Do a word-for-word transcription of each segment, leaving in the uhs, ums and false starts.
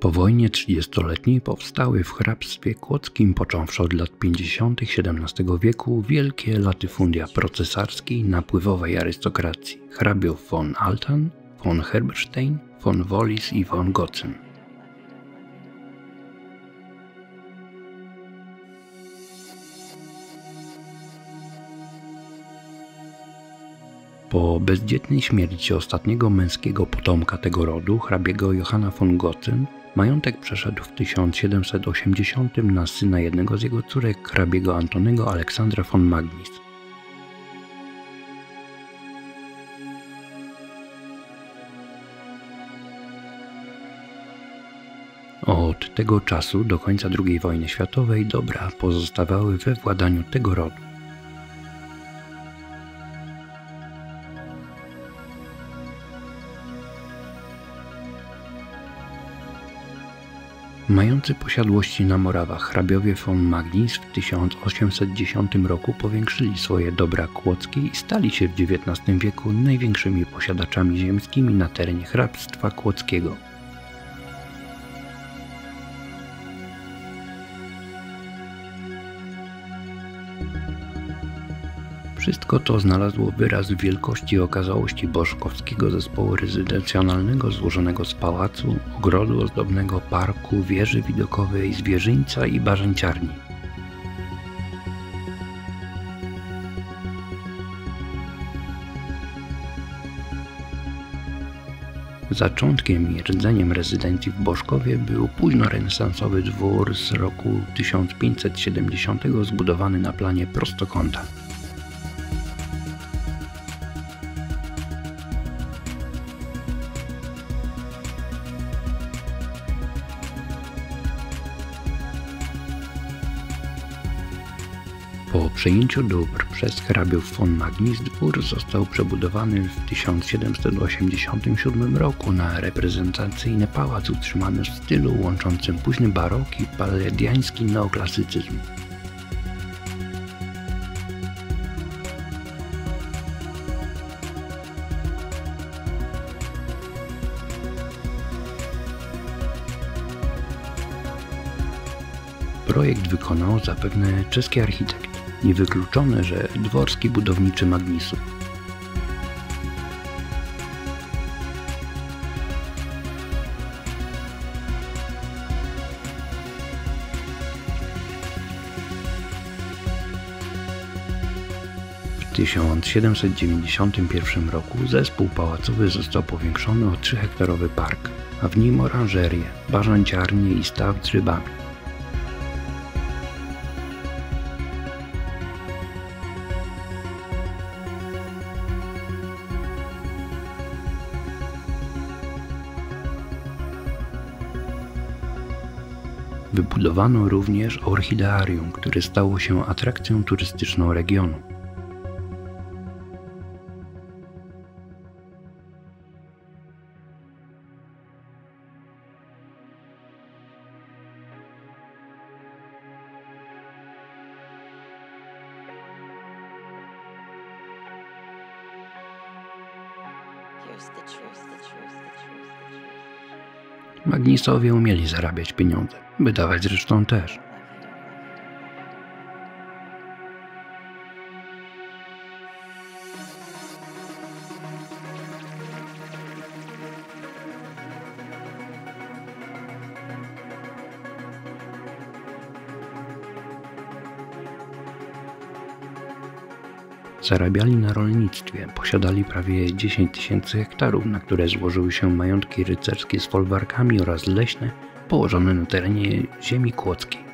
Po wojnie trzydziestoletniej powstały w hrabstwie kłodzkim, począwszy od lat pięćdziesiątych siedemnastego wieku, wielkie latyfundia procesarskiej napływowej arystokracji hrabiów von Altan, von Herberstein, von Wallis i von Gotzen. Po bezdzietnej śmierci ostatniego męskiego potomka tego rodu, hrabiego Johanna von Gotzen, majątek przeszedł w tysiąc siedemset osiemdziesiątym na syna jednego z jego córek, hrabiego Antonego Aleksandra von Magnis. Od tego czasu do końca drugiej wojny światowej dobra pozostawały we władaniu tego rodu. Mający posiadłości na Morawach hrabiowie von Magnis w tysiąc osiemset dziesiątym roku powiększyli swoje dobra kłodzkie i stali się w dziewiętnastym wieku największymi posiadaczami ziemskimi na terenie hrabstwa kłodzkiego. Wszystko to znalazło wyraz w wielkości i okazałości bożkowskiego zespołu rezydencjonalnego złożonego z pałacu, ogrodu ozdobnego, parku, wieży widokowej, zwierzyńca i bażanciarni. Zaczątkiem i rdzeniem rezydencji w Bożkowie był późnorenesansowy dwór z roku tysiąc pięćset siedemdziesiątego zbudowany na planie prostokąta. Po przejęciu dóbr przez hrabiów von Magnis dwór został przebudowany w tysiąc siedemset osiemdziesiątym siódmym roku na reprezentacyjny pałac utrzymany w stylu łączącym późny barok i palladiański neoklasycyzm. Projekt wykonał zapewne czeski architekt. Niewykluczone, że dworski budowniczy Magnisów. W tysiąc siedemset dziewięćdziesiątym pierwszym roku zespół pałacowy został powiększony o trzyhektarowy park, a w nim oranżerię, bażanciarnię i staw z rybami. Wybudowano również orchidearium, które stało się atrakcją turystyczną regionu. Magnisowie umieli zarabiać pieniądze, wydawać zresztą też. Zarabiali na rolnictwie, posiadali prawie dziesięć tysięcy hektarów, na które złożyły się majątki rycerskie z folwarkami oraz leśne, położone na terenie ziemi kłodzkiej.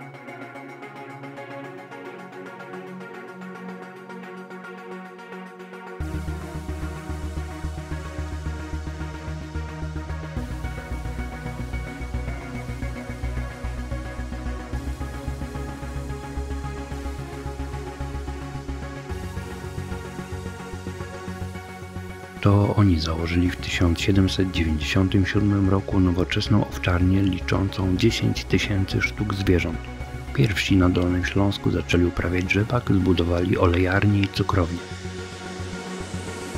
To oni założyli w tysiąc siedemset dziewięćdziesiątym siódmym roku nowoczesną owczarnię liczącą dziesięć tysięcy sztuk zwierząt. Pierwsi na Dolnym Śląsku zaczęli uprawiać rzepak, zbudowali olejarnię i cukrownię.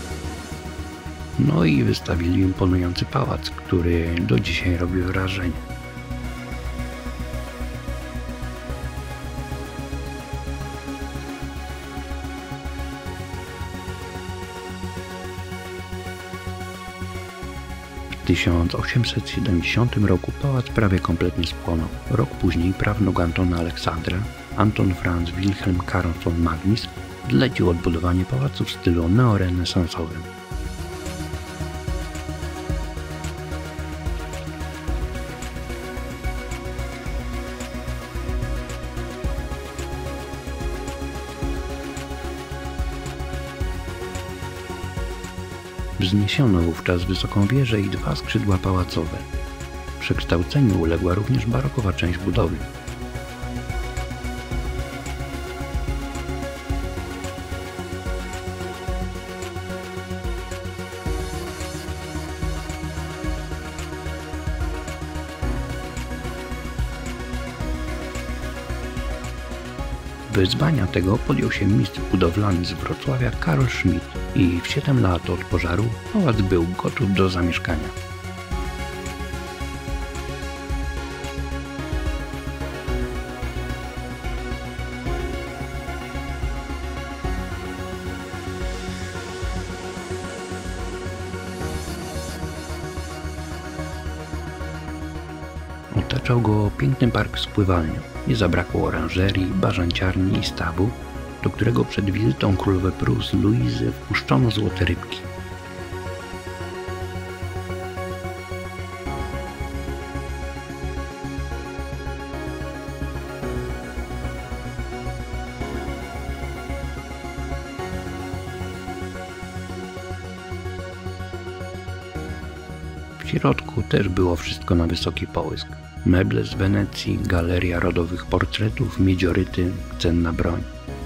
No i wystawili imponujący pałac, który do dzisiaj robi wrażenie. tysiąc osiemset siedemdziesiątym roku pałac prawie kompletnie spłonął. Rok później prawnuk Antona Aleksandra, Anton Franz Wilhelm Karl von Magnis, zlecił odbudowanie pałacu w stylu neorenesansowym. Wzniesiono wówczas wysoką wieżę i dwa skrzydła pałacowe. Przekształceniu uległa również barokowa część budowy. Wyzwania tego podjął się mistrz budowlany z Wrocławia Karl Schmidt i w siedem lat od pożaru pałac był gotów do zamieszkania. Otaczał go piękny park z pływalnią. Nie zabrakło oranżerii, bażanciarni i stawu, do którego przed wizytą królowej Prus Luizy wpuszczono złote rybki. W środku też było wszystko na wysoki połysk. Meble z Wenecji, galeria rodowych portretów, miedzioryty, cenna broń.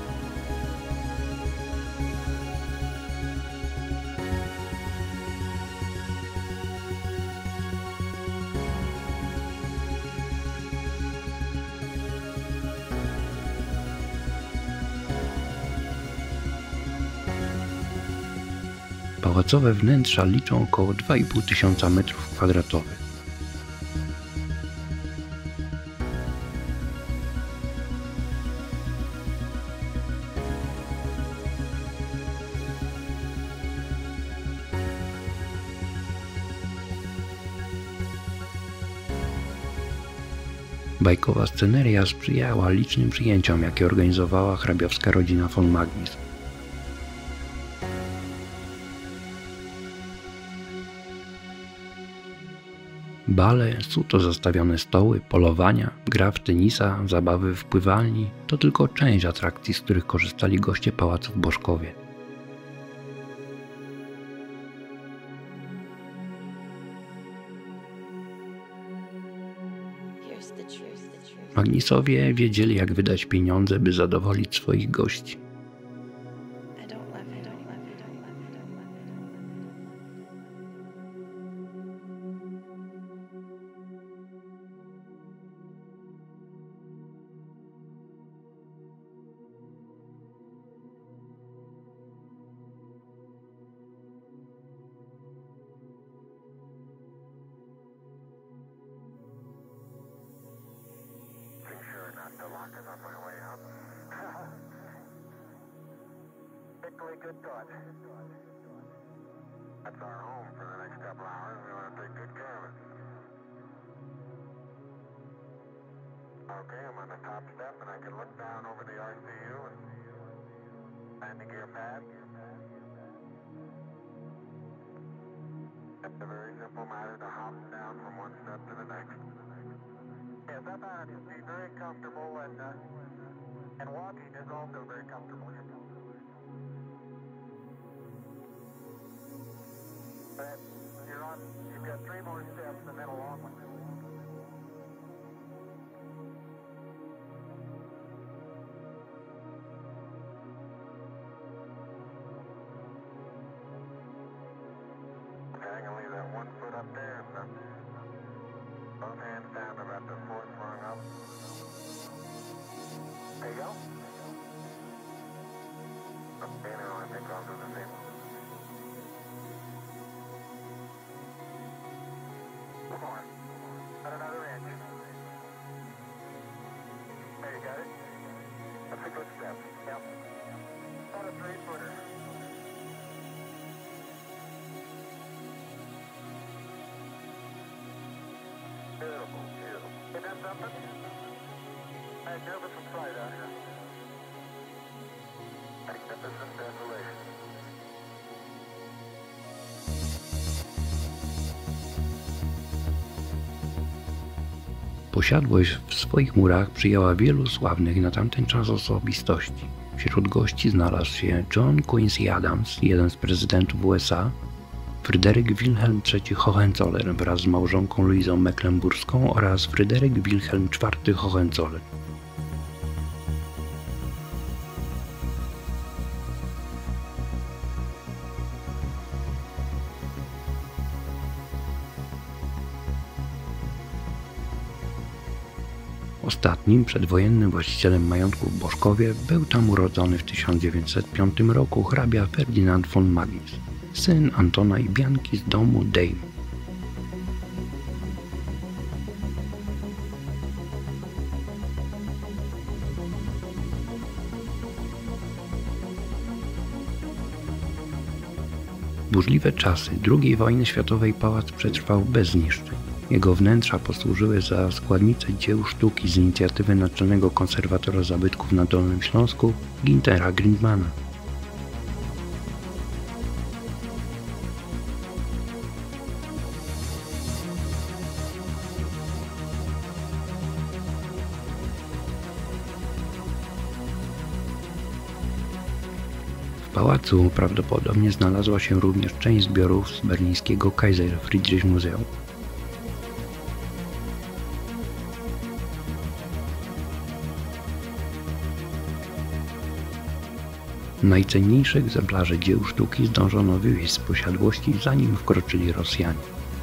Pałacowe wnętrza liczą około dwa i pół tysiąca metrów kwadratowych. Bajkowa sceneria sprzyjała licznym przyjęciom, jakie organizowała hrabiowska rodzina von Magnis. Bale, suto zastawione stoły, polowania, gra w tenisa, zabawy w pływalni to tylko część atrakcji, z których korzystali goście pałacu w Bożkowie. Magnisowie wiedzieli, jak wydać pieniądze, by zadowolić swoich gości. Good thought. That's our home for the next couple hours. We want to take good care of it. Okay, I'm on the top step and I can look down over the R C U and landing gear pad. It's a very simple matter to hop down from one step to the next. Yes, I found it to be very comfortable and uh, and walking is also very comfortable. But you're on, you've got three more steps and then a long one. Okay, I'm gonna leave that one foot up there and uh, both hands down to about the fourth rung up. There you go. Okay, now I think I'll do the same. More. something? Hey, nervous from flight, huh? Magnificent desolation. Posiadłość w swoich murach przyjęła wielu sławnych na tamten czas osobistości. Wśród gości znalazł się John Quincy Adams, jeden z prezydentów U S A, Fryderyk Wilhelm trzeci Hohenzollern wraz z małżonką Luizą Mecklenburską oraz Fryderyk Wilhelm czwarty Hohenzollern. Ostatnim przedwojennym właścicielem majątku w Boszkowie był tam urodzony w tysiąc dziewięćset piątym roku hrabia Ferdynand von Magnis, syn Antona i Bianki z domu Dejm. Burzliwe czasy drugiej wojny światowej pałac przetrwał bez zniszczeń. Jego wnętrza posłużyły za składnicę dzieł sztuki z inicjatywy naczelnego konserwatora zabytków na Dolnym Śląsku Gintera Grindmana. W pałacu prawdopodobnie znalazła się również część zbiorów z berlińskiego Kaiser Friedrich Muzeum. Najcenniejsze egzemplarze dzieł sztuki zdążono wywieźć z posiadłości, zanim wkroczyli Rosjanie.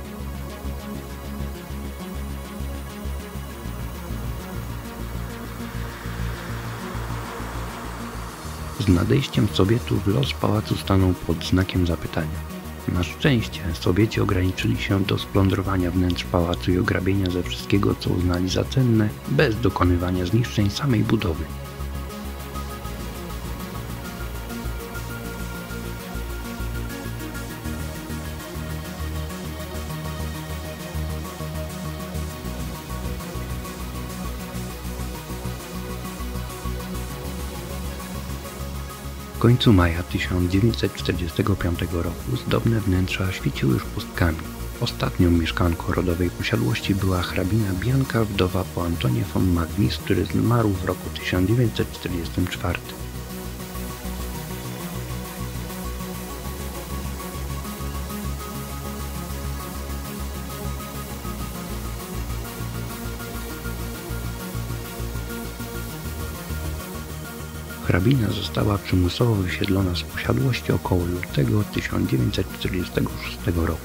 Z nadejściem Sowietów los pałacu stanął pod znakiem zapytania. Na szczęście Sowieci ograniczyli się do splądrowania wnętrz pałacu i ograbienia ze wszystkiego, co uznali za cenne, bez dokonywania zniszczeń samej budowy. W końcu maja tysiąc dziewięćset czterdziestego piątego roku zdobne wnętrza świeciły już pustkami. Ostatnią mieszkanką rodowej posiadłości była hrabina Bianka, wdowa po Antonie von Magnis, który zmarł w roku tysiąc dziewięćset czterdziestym czwartym. Hrabina została przymusowo wysiedlona z posiadłości około lutego tysiąc dziewięćset czterdziestego szóstego roku.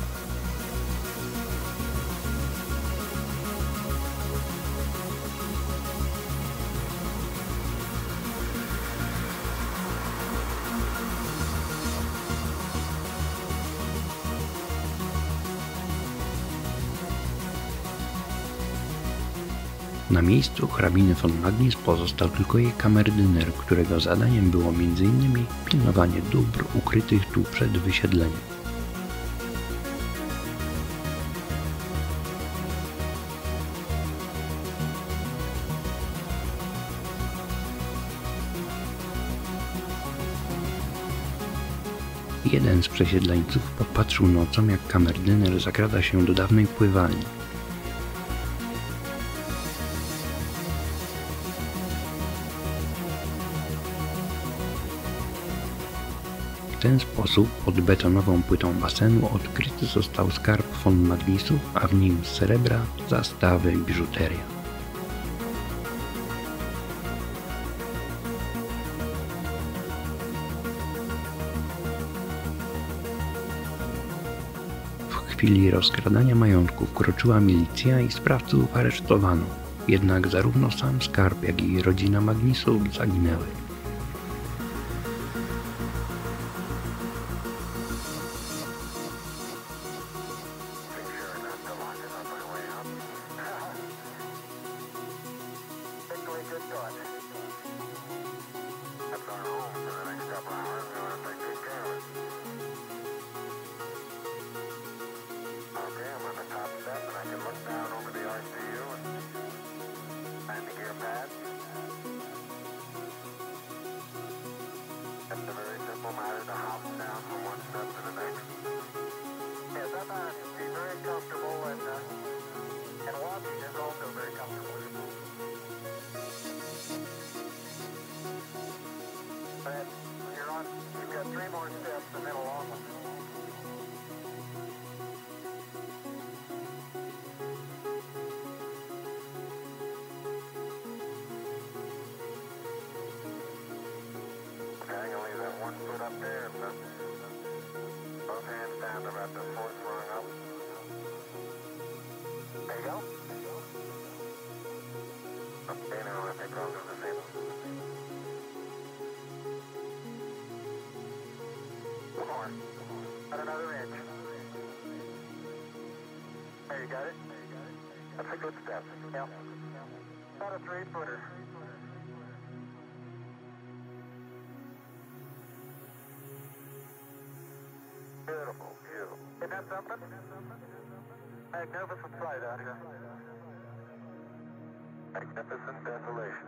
Na miejscu hrabiny von Magnis pozostał tylko jej kamerdyner, którego zadaniem było między innymi pilnowanie dóbr ukrytych tu przed wysiedleniem. Jeden z przesiedleńców popatrzył nocą, jak kamerdyner zakrada się do dawnej pływalni. W ten sposób pod betonową płytą basenu odkryty został skarb von Magnisów, a w nim z srebra, zastawy i biżuteria. W chwili rozkradania majątku wkroczyła milicja i sprawców aresztowano, jednak zarówno sam skarb, jak i rodzina Magnisów zaginęły. and about the fourth rung up. There you go. Okay, now I think I'll do the same. One more. At another inch. There, you got it? That's a good step. Yep. About a three footer. Beautiful, beautiful. Isn't that something? Magnificent sight out here. Magnificent desolation.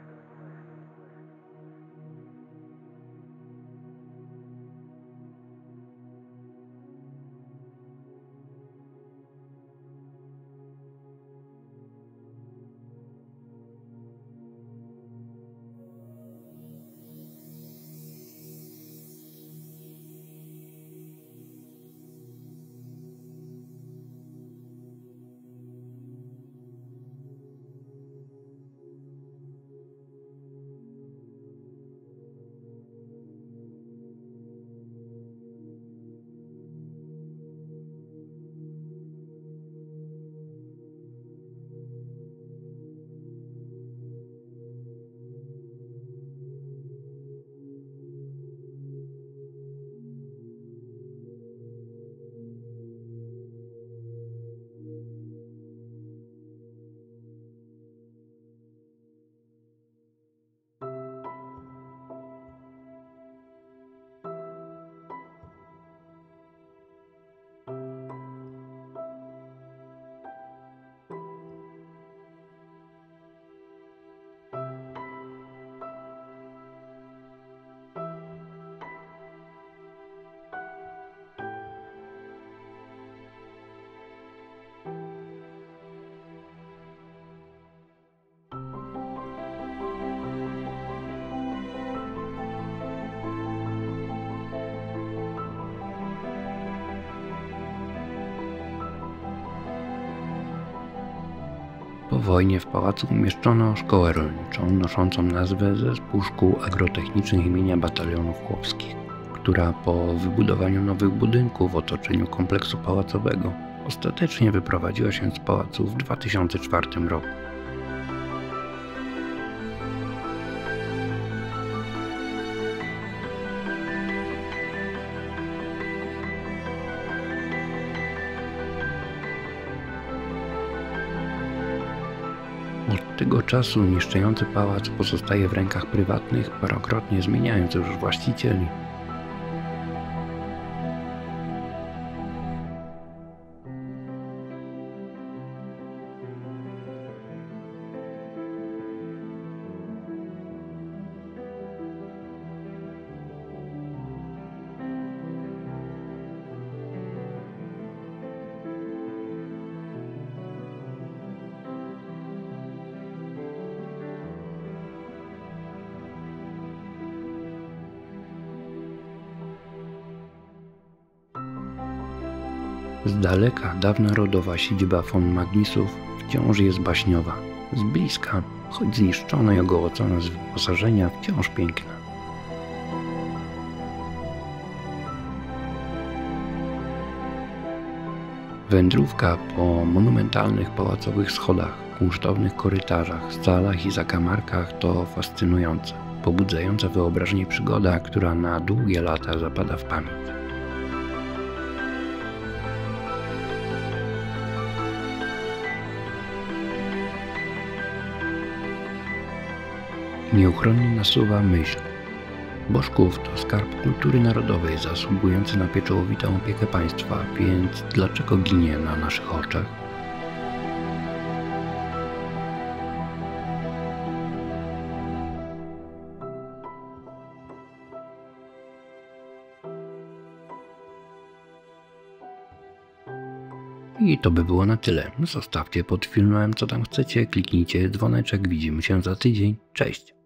Po wojnie w pałacu umieszczono szkołę rolniczą noszącą nazwę Zespół Szkół Agrotechnicznych imienia Batalionów Chłopskich, która po wybudowaniu nowych budynków w otoczeniu kompleksu pałacowego ostatecznie wyprowadziła się z pałacu w dwa tysiące czwartym roku. Od tego czasu niszczejący pałac pozostaje w rękach prywatnych, parokrotnie zmieniając już właścicieli. Z daleka dawna rodowa siedziba von Magnisów wciąż jest baśniowa. Z bliska, choć zniszczona i ogołocona z wyposażenia, wciąż piękna. Wędrówka po monumentalnych pałacowych schodach, kunsztownych korytarzach, salach i zakamarkach to fascynująca, pobudzająca wyobraźnię przygoda, która na długie lata zapada w pamięć. Nieuchronnie nasuwa myśl. Bożków to skarb kultury narodowej zasługujący na pieczołowitą opiekę państwa, więc dlaczego ginie na naszych oczach? I to by było na tyle. Zostawcie pod filmem co tam chcecie, kliknijcie dzwoneczek, widzimy się za tydzień. Cześć!